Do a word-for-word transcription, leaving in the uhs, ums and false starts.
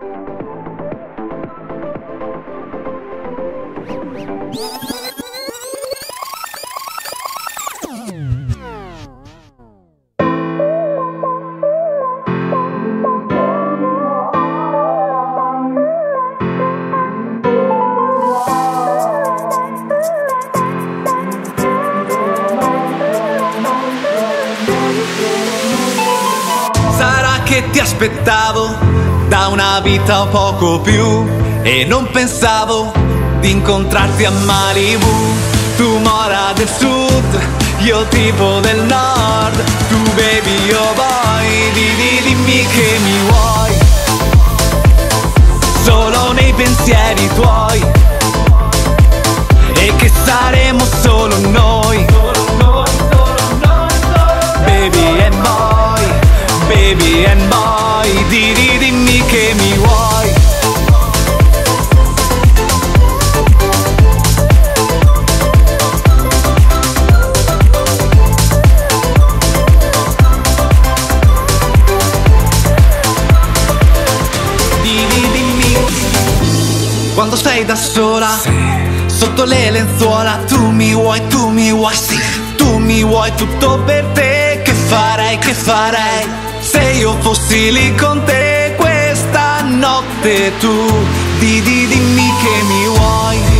Che ti aspettavo da una vita o poco più e non pensavo di incontrarti a Malibu. Tu mora del sud, io tipo del nord. Tu baby, io vuoi, di, di, dimmi che mi vuoi. Solo nei pensieri tuoi e che saremo solo noi. Baby and boy, baby and boy, di, di, dimmi che mi vuoi. Di, di, dimmi. Quando sei da sola, sì, sotto le lenzuola, tu mi vuoi, tu mi vuoi, sì, tu mi vuoi tutto per te. Che farei, che farei se io fossi lì con te questa notte. Tu di, di, dimmi che mi vuoi.